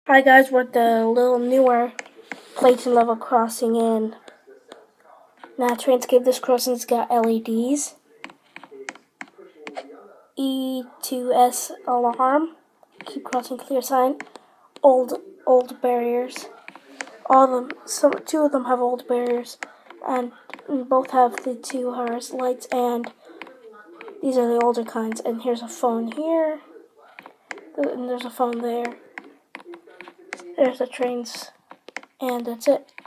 Hi guys, we're at the little newer Playton level crossing in Transcape. This crossing's got LEDs. E2S alarm. Keep crossing clear sign. Old barriers. All of them, two of them have old barriers, and both have the two HRS lights, and these are the older kinds. And here's a phone here, and there's a phone there. There's the trains, and that's it.